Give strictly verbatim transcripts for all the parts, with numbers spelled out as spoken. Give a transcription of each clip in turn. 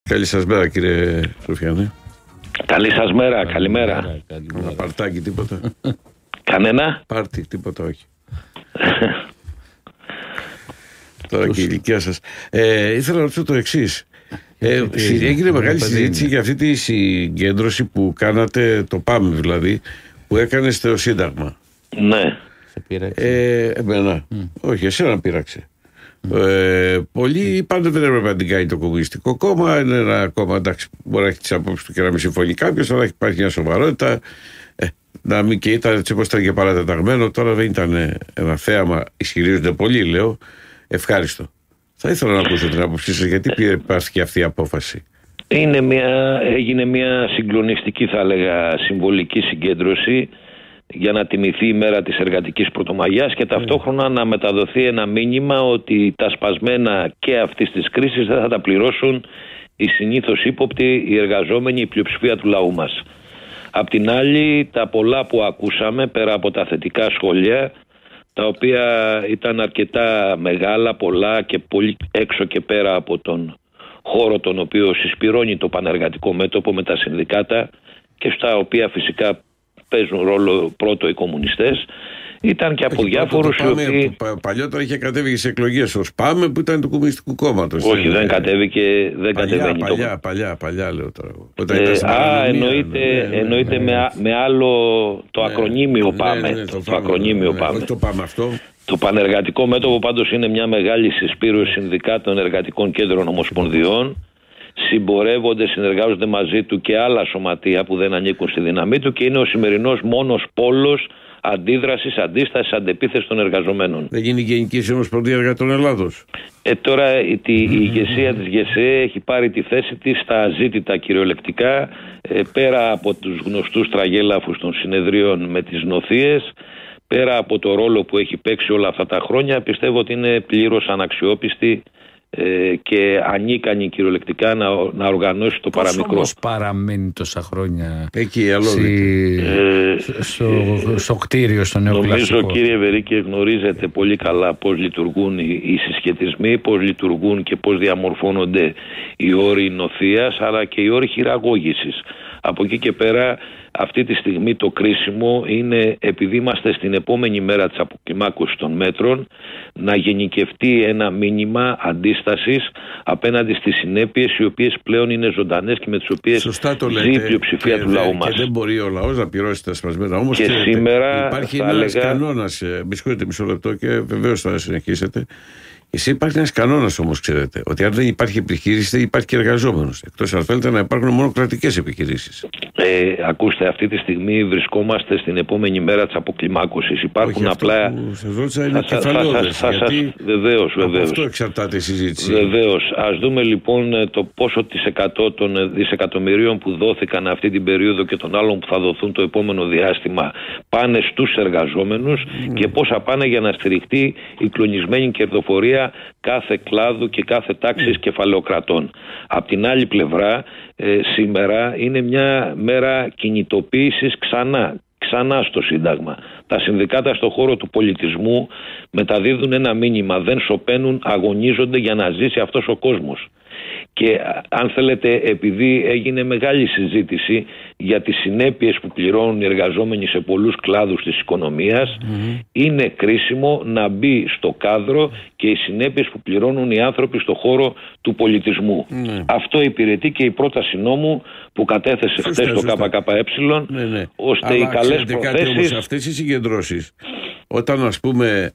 Καλή σας μέρα, κύριε Ρουφιανέ. Καλή σας μέρα, καλημέρα. Ένα παρτάκι, τίποτα? Κανένα? Πάρτι, τίποτα, όχι. Τώρα και η ηλικία σας. Ε, ήθελα να ρωτήσω το εξής. Ε, έγινε μεγάλη συζήτηση για αυτή τη συγκέντρωση που κάνατε, το ΠΑΜ δηλαδή, που έκανε στο Σύνταγμα. Ναι. Σε πείραξε? Ε, εμένα. Mm. Όχι, εσένα πείραξε. Mm. Ε, πολλοί είπαν ότι δεν έπρεπε να την κάνει το Κομμουνιστικό Κόμμα. Είναι ένα κόμμα, εντάξει, μπορεί να έχει τις απόψεις του και να μην συμφωνεί κάποιος, αλλά υπάρχει μια σοβαρότητα. Ε, να μην και ήταν έτσι όπως ήταν και παρατεταγμένο. Τώρα δεν ήταν ένα θέαμα, ισχυρίζονται πολλοί, λέω. Ευχάριστο. Θα ήθελα να ακούσω την άποψή σας, γιατί υπάρχει αυτή η απόφαση. Είναι μια, έγινε μια συγκλονιστική, θα έλεγα, συμβολική συγκέντρωση για να τιμηθεί η μέρα της εργατικής πρωτομαγιάς και ταυτόχρονα mm. να μεταδοθεί ένα μήνυμα ότι τα σπασμένα και αυτής της κρίσης δεν θα τα πληρώσουν οι συνήθως ύποπτοι, οι εργαζόμενοι, η πλειοψηφία του λαού μας. Απ' την άλλη, τα πολλά που ακούσαμε, πέρα από τα θετικά σχόλια, τα οποία ήταν αρκετά μεγάλα, πολλά και πολύ έξω και πέρα από τον χώρο τον οποίο συσπυρώνει το πανεργατικό μέτωπο με τα συνδικάτα και στα οποία φυσικά παίζουν ρόλο πρώτο οι κομμουνιστές, ήταν και από διάφορους οι οποίοι... Που παλιότερα είχε κατέβει σε εκλογές ως ΠΑΜΕ που ήταν του Κομμουνιστικού Κόμματος. Όχι, δεν κατέβηκε, δεν παλιά, κατεβαίνει παλιά, το... παλιά, παλιά λέω τώρα. Ε, α, εννοείται, ναι, εννοείται ναι, ναι, ναι. Με, με άλλο το ναι, ακρονίμιο ΠΑΜΕ. Ναι, ναι, το, το ακρονίμιο ναι, ΠΑΜΕ. Το ΠΑΜΕ αυτό. Το πανεργατικό μέτωπο πάντως είναι μια μεγάλη συσπήρωση συνδικάτων, εργατικών κέντρων, ομοσπονδιών. Συμπορεύονται, συνεργάζονται μαζί του και άλλα σωματεία που δεν ανήκουν στη δύναμή του και είναι ο σημερινός μόνος πόλος αντίδρασης, αντίστασης, αντεπίθεσης των εργαζομένων. Δεν γίνει η Γενική Συνομοσπονδία Εργατών Ελλάδος? Ε, τώρα η, η, η ηγεσία της ΓΕΣΕ έχει πάρει τη θέση της στα αζήτητα κυριολεκτικά, ε, πέρα από τους γνωστούς τραγέλαφους των συνεδρίων με τις νοθείες, πέρα από το ρόλο που έχει παίξει όλα αυτά τα χρόνια, πιστεύω ότι είναι πλήρως αναξιόπιστη ε, και ανίκανη κυριολεκτικά να, να οργανώσει το πώς παραμικρό. Πώς παραμένει τόσα χρόνια εκεί, στη, ε, στο, στο κτίριο, στο νεοκλασικό? Νομίζω, κύριε Βερίκη, γνωρίζετε πολύ καλά πώς λειτουργούν οι, οι συσχετισμοί, πώς λειτουργούν και πώς διαμορφώνονται οι όροι νοθείας αλλά και οι όροι χειραγώγησης. Από εκεί και πέρα, αυτή τη στιγμή το κρίσιμο είναι, επειδή είμαστε στην επόμενη μέρα της αποκλιμάκωσης των μέτρων, να γενικευτεί ένα μήνυμα αντίστασης απέναντι στις συνέπειες οι οποίες πλέον είναι ζωντανές και με τις οποίες ζει η πλειοψηφία του λαού μας. Και δεν μπορεί ο λαός να πληρώσει τα σπασμένα. Όμως και ξέρετε, σήμερα υπάρχει θα ένας έλεγα... κανόνας, μη συγχωρείτε μισό λεπτό και βεβαίως θα συνεχίσετε. Εσύ υπάρχει ένας κανόνας όμως, ξέρετε, ότι αν δεν υπάρχει επιχείρηση δεν υπάρχει και εργαζόμενος. Εκτός αν θέλετε να υπάρχουν μόνο κρατικές επιχειρήσεις. Ε, ακούστε, αυτή τη στιγμή βρισκόμαστε στην επόμενη μέρα της αποκλιμάκωσης. Υπάρχουν όχι, απλά. Αυτό που σας ρώτησα είναι κεφαλαιόδες. Βεβαίως, βεβαίως. Αυτό εξαρτάται η συζήτηση. Βεβαίως. Ας δούμε λοιπόν το πόσο της εκατό των δισεκατομμυρίων που δόθηκαν αυτή την περίοδο και των άλλων που θα δοθούν το επόμενο διάστημα πάνε στους εργαζόμενους mm. και πόσα πάνε για να στηριχτεί η κλονισμένη κερδοφορία κάθε κλάδου και κάθε τάξης mm. κεφαλαιοκρατών. Απ' την άλλη πλευρά, ε, σήμερα είναι μια μέρα κινητοποίησης ξανά, ξανά στο Σύνταγμα. Τα συνδικάτα στον χώρο του πολιτισμού μεταδίδουν ένα μήνυμα, δεν σωπαίνουν, αγωνίζονται για να ζήσει αυτός ο κόσμος. Και αν θέλετε, επειδή έγινε μεγάλη συζήτηση για τις συνέπειες που πληρώνουν οι εργαζόμενοι σε πολλούς κλάδους της οικονομίας, mm-hmm. είναι κρίσιμο να μπει στο κάδρο και οι συνέπειες που πληρώνουν οι άνθρωποι στο χώρο του πολιτισμού. Mm-hmm. Αυτό υπηρετεί και η πρόταση νόμου που κατέθεσε χθες το ΚΚΕ, ναι, ναι. ώστε αλλά οι καλές προθέσεις... Όμως, αυτές οι συγκεντρώσεις, όταν ας πούμε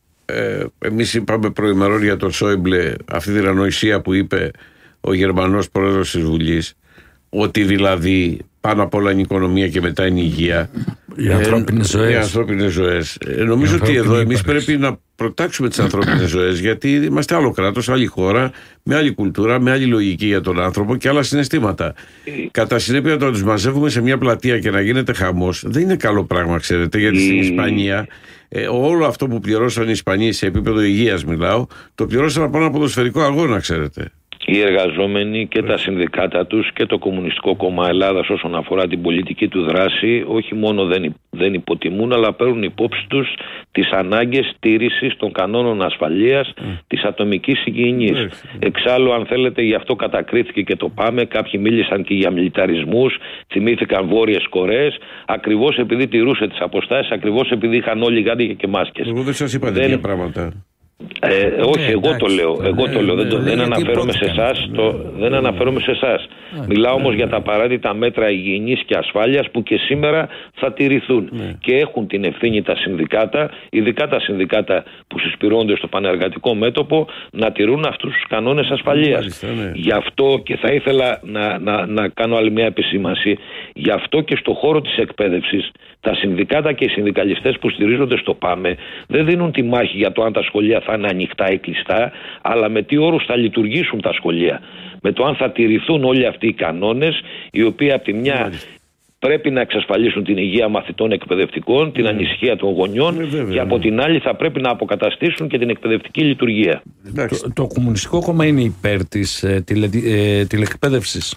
ε, εμείς είπαμε προημερών για τον Σόιμπλε αυτή την ανοησία που είπε ο Γερμανός πρόεδρος της Βουλής, ότι δηλαδή πάνω απ' όλα είναι η οικονομία και μετά είναι η υγεία, οι ανθρώπινες ζωές. Οι ανθρώπινες ζωές. Ε, νομίζω ότι εδώ εμείς πρέπει να προτάξουμε τις ανθρώπινες ζωές, γιατί είμαστε άλλο κράτος, άλλη χώρα, με άλλη κουλτούρα, με άλλη λογική για τον άνθρωπο και άλλα συναισθήματα. Κατά συνέπεια, το να τους μαζεύουμε σε μια πλατεία και να γίνεται χαμός δεν είναι καλό πράγμα, ξέρετε, γιατί στην Ισπανία ε, όλο αυτό που πληρώσαν οι Ισπανοί σε επίπεδο υγείας, μιλάω, το πληρώσαν από ένα ποδοσφαιρικό αγώνα, ξέρετε. οι εργαζόμενοι και τα συνδικάτα τους και το Κομμουνιστικό Κόμμα Ελλάδας όσον αφορά την πολιτική του δράση όχι μόνο δεν, δεν υποτιμούν, αλλά παίρνουν υπόψη τους τις ανάγκες τήρησης των κανόνων ασφαλείας mm. της ατομικής υγιεινής. Mm. Εξάλλου, αν θέλετε, γι' αυτό κατακρίθηκε και το ΠΑΜΕ. Κάποιοι μίλησαν και για μιλιταρισμούς, θυμήθηκαν Βόρειες Κορέες, ακριβώς επειδή τηρούσε τις αποστάσεις, ακριβώς επειδή είχαν όλοι γάντια και μάσκες. Εγώ δεν σας είπα τέτοια δεν... πράγματα. Ε, όχι, ναι, εγώ, το λέω, εγώ ναι, το λέω. Ναι, δεν, το, ναι, δεν, αναφέρομαι σε εσάς, ναι, το, δεν ναι, αναφέρομαι σε εσάς. Ναι, Μιλάω ναι, όμως ναι, για τα απαραίτητα μέτρα υγιεινής και ασφάλειας που και σήμερα θα τηρηθούν. Ναι. Και έχουν την ευθύνη τα συνδικάτα, ειδικά τα συνδικάτα που συσπηρώνονται στο πανεργατικό μέτωπο, να τηρούν αυτούς τους κανόνες ασφαλείας. Ναι, ναι. Γι' αυτό και θα ήθελα να, να, να κάνω άλλη μια επισήμανση. Γι' αυτό και στο χώρο της εκπαίδευσης, τα συνδικάτα και οι συνδικαλιστές που στηρίζονται στο ΠΑΜΕ δεν δίνουν τη μάχη για το αν τα σχολεία θα είναι ανοιχτά ή κλειστά, αλλά με τι όρους θα λειτουργήσουν τα σχολεία. Με το αν θα τηρηθούν όλοι αυτοί οι κανόνες, οι οποίοι από τη μια πρέπει να εξασφαλίσουν την υγεία μαθητών εκπαιδευτικών, την mm. ανησυχία των γονιών mm, βέβαια, και από την άλλη θα πρέπει να αποκαταστήσουν και την εκπαιδευτική λειτουργία. Το, το Κομμουνιστικό Κόμμα είναι υπέρ της ε, τηλε, ε, τηλεκπαίδευσης.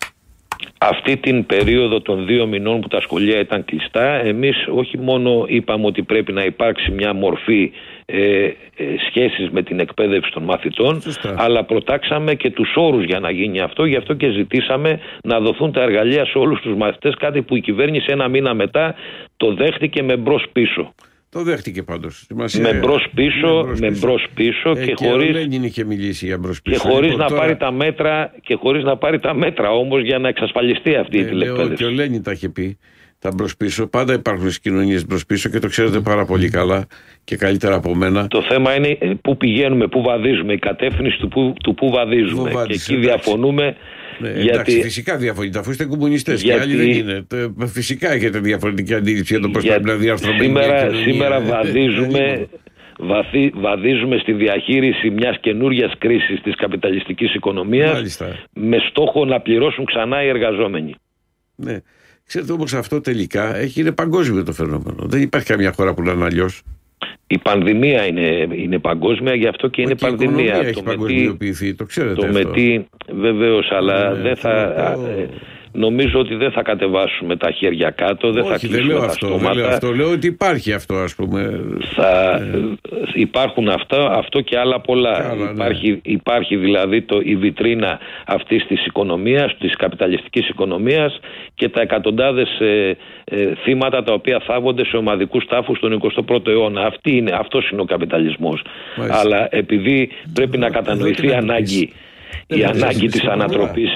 Αυτή την περίοδο των δύο μηνών που τα σχολεία ήταν κλειστά, εμείς όχι μόνο είπαμε ότι πρέπει να υπάρξει μια μορφή ε, ε, σχέσης με την εκπαίδευση των μαθητών, Σωστά. αλλά προτάξαμε και τους όρους για να γίνει αυτό, γι' αυτό και ζητήσαμε να δοθούν τα εργαλεία σε όλους τους μαθητές, κάτι που η κυβέρνηση ένα μήνα μετά το δέχτηκε με μπρος πίσω. Το δέχτηκε πάντως. Με μπρος πίσω, με μπρος πίσω ε, και, και χωρίς, δεν είχε μιλήσει για μπρος πίσω. Και χωρίς, να τώρα... πάρει τα μέτρα, και χωρίς να πάρει τα μέτρα όμως για να εξασφαλιστεί αυτή ε, η τηλεκπαίδευση. Και ο Λένιν τα είχε πει. Τα μπρος πίσω. Πάντα υπάρχουν στις κοινωνίες μπρος πίσω και το ξέρετε πάρα πολύ καλά και καλύτερα από μένα. Το θέμα είναι πού πηγαίνουμε, πού βαδίζουμε, η κατεύθυνση του πού, του πού βαδίζουμε. Βάδεις, και εκεί εντάξει. διαφωνούμε. Ναι, γιατί... Εντάξει, φυσικά διαφωνείτε, αφού είστε κομμουνιστές γιατί... και άλλοι δεν είναι. Φυσικά έχετε διαφορετική αντίληψη για το πώς πρέπει να διαρθρωθεί. Σήμερα, σήμερα βαδίζουμε, βαθύ, βαδίζουμε στη διαχείριση μιας καινούριας κρίσης της καπιταλιστικής οικονομίας. Μάλιστα. Με στόχο να πληρώσουν ξανά οι εργαζόμενοι. Ναι. Ξέρετε όμως αυτό τελικά έχει, είναι παγκόσμιο το φαινόμενο. Δεν υπάρχει καμιά χώρα που να είναι αλλιώς. Η πανδημία είναι, είναι παγκόσμια, γι' αυτό και είναι και πανδημία. Η οικονομία έχει παγκοσμιοποιηθεί, το ξέρετε το αυτό. Με τι, βεβαίως, αλλά ναι, δεν θα... Το... Νομίζω ότι δεν θα κατεβάσουμε τα χέρια κάτω, δεν Όχι, θα κλείσουμε δεν λέω τα αυτό, στόματα. Δεν λέω αυτό, λέω ότι υπάρχει αυτό, ας πούμε. Θα ναι. Υπάρχουν αυτά, αυτό και άλλα πολλά. Άλλα, υπάρχει, ναι. υπάρχει δηλαδή το, η βιτρίνα αυτής της οικονομίας, της καπιταλιστικής οικονομίας και τα εκατοντάδες ε, ε, θύματα τα οποία θάβονται σε ομαδικούς τάφους στον εικοστό πρώτο αιώνα. Αυτή είναι, αυτός είναι ο καπιταλισμός. Μάλιστα. Αλλά επειδή πρέπει να κατανοηθεί η ανάγκη, η ανάγκη της ανατροπής...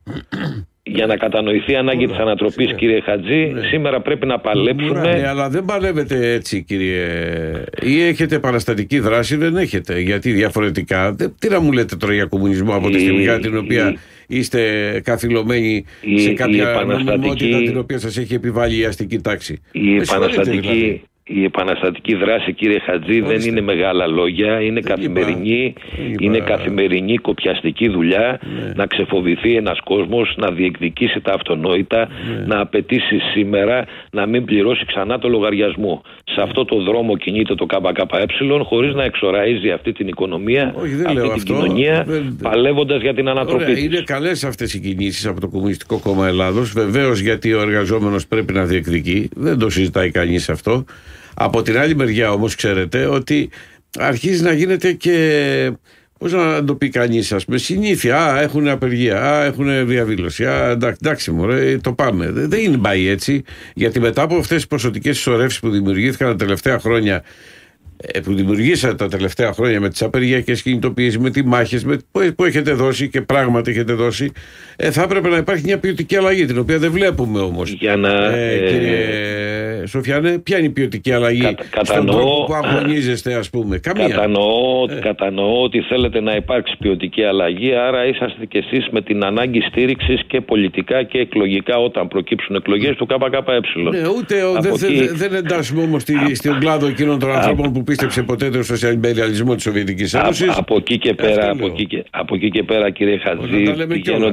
Για να κατανοηθεί η ανάγκη της ανατροπής, ναι. κύριε Χατζή, ναι. σήμερα πρέπει να παλέψουμε. Ναι, αλλά δεν παλεύετε έτσι, κύριε. Ή έχετε επαναστατική δράση, δεν έχετε. Γιατί διαφορετικά. Δεν, τι να μου λέτε τώρα για κομμουνισμό από τη στιγμή η, την οποία η, είστε καθυλωμένοι η, σε κάποια νομιμότητα την οποία σας έχει επιβάλει η αστική τάξη. Η επαναστατική. Δηλαδή. Η επαναστατική δράση, κύριε Χατζή, Μάλιστα. δεν είναι μεγάλα λόγια, είναι δεν καθημερινή, είπα. είναι καθημερινή κοπιαστική δουλειά, ναι. να ξεφοβηθεί ένας κόσμος, να διεκδικήσει τα αυτονόητα, ναι. να απαιτήσει σήμερα να μην πληρώσει ξανά το λογαριασμό. Σε αυτό το δρόμο κινείται το ΚΚΕ χωρίς να εξοραίζει αυτή την οικονομία, Όχι, δεν αυτή λέω την αυτό. κοινωνία, δεν... παλεύοντας για την ανατροπή Ωραία, της. Είναι καλές αυτές οι κινήσεις από το Κομμουνιστικό Κόμμα Ελλάδος, βεβαίως γιατί ο εργαζόμενος πρέπει να διεκδικεί, δεν το συζητάει κανείς αυτό. Από την άλλη μεριά όμως ξέρετε ότι αρχίζει να γίνεται και, πώς να το πει κανείς, ας πούμε, συνήθεια. Α, έχουν απεργία, α, έχουν διαδήλωση, α, εντάξει, εντάξει μωρέ, το πάμε. Δεν είναι πάει έτσι, γιατί μετά από αυτές τις ποσοτικές συσσωρεύσεις που δημιουργήθηκαν τα τελευταία χρόνια, που δημιουργήσατε τα τελευταία χρόνια με τις απεργιακές κινητοποιήσεις, με τις μάχες με, που έχετε δώσει και πράγματι έχετε δώσει, ε, θα έπρεπε να υπάρχει μια ποιοτική αλλαγή, την οποία δεν βλέπουμε όμως. Για να, ε, ε, κύριε Σοφιάνε, ποια είναι η ποιοτική αλλαγή κα, στον τρόπο που αγωνίζεστε, ας πούμε? Καμία. Κατανοώ, ε. κατανοώ ότι θέλετε να υπάρξει ποιοτική αλλαγή, άρα είσαστε κι εσείς με την ανάγκη στήριξης και πολιτικά και εκλογικά όταν προκύψουν εκλογές του ΚΚΕ. Ναι, ούτε δεν δε, δε, δε εντάσσουμε όμως στη, στον κλάδο εκείνων των ανθρώπων που πίστεψε ποτέ τον σοσιαλιμπεριαλισμό της Σοβιετικής Ένωσης. Από εκεί και πέρα, από εκεί και, από εκεί και πέρα, κύριε Χατζή, πηγαίνοντας,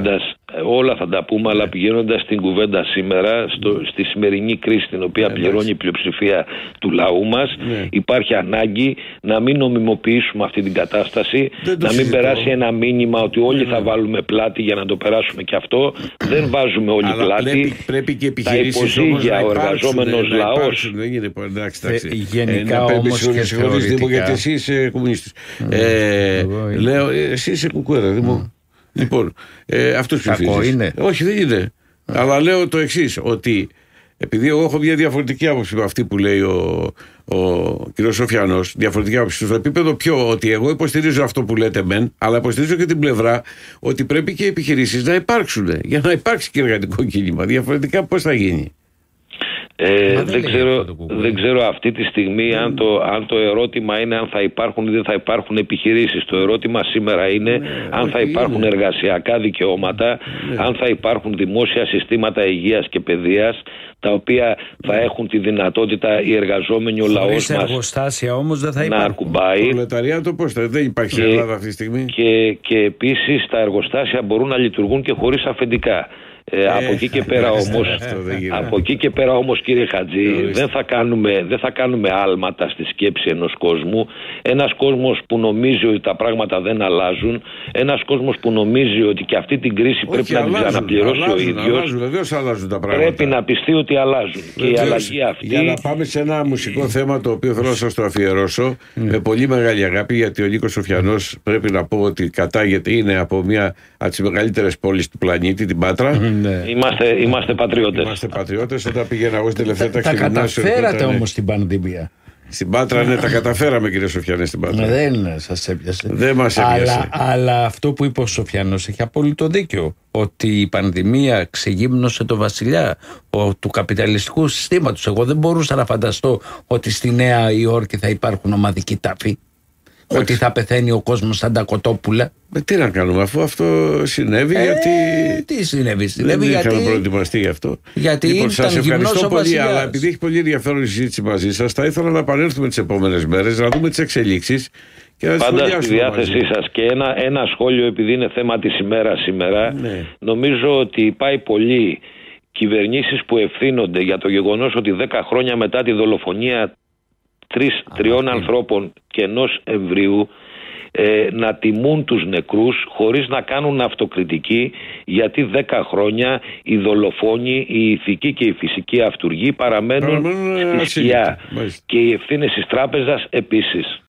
Όλα θα τα πούμε, αλλά πηγαίνοντας στην κουβέντα σήμερα, στο, στη σημερινή κρίση την οποία yeah, πληρώνει η πλειοψηφία του λαού μας, yeah. υπάρχει ανάγκη να μην νομιμοποιήσουμε αυτή την κατάσταση, να μην συζητώ. περάσει ένα μήνυμα ότι όλοι yeah. θα βάλουμε πλάτη για να το περάσουμε και αυτό. Δεν βάζουμε όλοι αλλά πλάτη. Πρέπει, πρέπει και επιχειρήσεις τα υποσύγια, ο εργαζόμενος λαός. Δεν είναι εντάξει, εντάξει. Ε, γενικά όμως και θεωρητικά. Γιατί εσύ είσαι κομμουνίστης. Mm. Ε, mm. Λέω, εσύ είσαι κουκουέρα, Δήμο. Λοιπόν, ε, αυτός κακό είναι. Όχι, δεν είναι. Mm. Αλλά λέω το εξής, ότι επειδή εγώ έχω μια διαφορετική άποψη με αυτή που λέει ο, ο κ. Σοφιανός, διαφορετική άποψη στο επίπεδο πιο ότι εγώ υποστηρίζω αυτό που λέτε μεν, αλλά υποστηρίζω και την πλευρά ότι πρέπει και οι επιχειρήσεις να υπάρξουν για να υπάρξει και εργατικό κίνημα. Διαφορετικά πώς θα γίνει. Ε, δεν, δεν, ξέρω, δεν ξέρω αυτή τη στιγμή mm. αν, το, αν το ερώτημα είναι αν θα υπάρχουν ή δεν θα υπάρχουν επιχειρήσεις. Το ερώτημα σήμερα είναι mm. αν θα υπάρχουν είναι. εργασιακά δικαιώματα, mm. αν θα υπάρχουν δημόσια συστήματα υγείας και παιδείας, τα οποία θα έχουν τη δυνατότητα οι εργαζόμενοι, ο λαός μας εργοστάσια όμως δεν θα να ακουμπάει. Το προλεταριάτο πώς θα, δεν υπάρχει και, Ελλάδα αυτή τη στιγμή. Και, και επίσης τα εργοστάσια μπορούν να λειτουργούν και χωρίς αφεντικά. Ε, ε, από εκεί και πέρα όμως, από εκεί και πέρα όμως κύριε Χατζή, δεν θα, κάνουμε, δεν θα κάνουμε άλματα στη σκέψη ενός κόσμου. Ένας κόσμος που νομίζει ότι τα πράγματα δεν αλλάζουν, ένας κόσμος που νομίζει ότι και αυτή την κρίση όχι, πρέπει αλλάζουν, να την ξαναπληρώσει αλλάζουν, ο ίδιος, αλλάζουν, βεβαίως αλλάζουν τα πράγματα. Πρέπει να πιστεί ότι αλλάζουν. Και η αλλαγή αυτή... Για να πάμε σε ένα μουσικό θέμα το οποίο θέλω να σας το αφιερώσω με πολύ μεγάλη αγάπη, γιατί ο Νίκος Σοφιανός πρέπει να πω ότι κατάγεται, είναι από μια από τις μεγαλύτερες πόλεις του πλανήτη, την Πάτρα. Ναι. Είμαστε, είμαστε πατριώτες. Είμαστε πατριώτες. Όταν πήγαινα εγώ στην τελευταία τάξη. Τα καταφέρατε όμως την πανδημία. Στην Πάτρα, ναι, τα καταφέραμε κύριε Σοφιανέ στην Πάτρα. Δεν σας έπιασε. Δεν μας έπιασε. Αλλά, αλλά αυτό που είπε ο Σοφιανός έχει απόλυτο δίκιο. Ότι η πανδημία ξεγύμνωσε το βασιλιά ο, του καπιταλιστικού συστήματος. Εγώ δεν μπορούσα να φανταστώ ότι στη Νέα Υόρκη θα υπάρχουν ομαδικοί τάφοι. Ότι θα πεθαίνει ο κόσμος σαν τα κοτόπουλα. Με τι να κάνουμε, αφού αυτό συνέβη, ε, γιατί. Τι συνέβη, συνέβη δεν γιατί. είχαμε προετοιμαστεί γι' αυτό. Γιατί λοιπόν, σας ευχαριστώ πολύ, βασιλιάς. Αλλά επειδή έχει πολύ ενδιαφέρον η συζήτηση μαζί σας, θα ήθελα να επανέλθουμε τις επόμενες μέρες, να δούμε τις εξελίξεις και να τις πάντα στη διάθεσή σας. Και ένα, ένα σχόλιο, επειδή είναι θέμα της ημέρας σήμερα, ναι. Νομίζω ότι πάει πολύ κυβερνήσεις που ευθύνονται για το γεγονός ότι δέκα χρόνια μετά τη δολοφονία τρεις, τριών ανθρώπων και ενός εμβρίου ε, να τιμούν τους νεκρούς χωρίς να κάνουν αυτοκριτική, γιατί δέκα χρόνια οι δολοφόνοι, οι ηθικοί και οι φυσικοί αυτουργοί παραμένουν στη σκιά και οι ευθύνες της τράπεζας επίσης.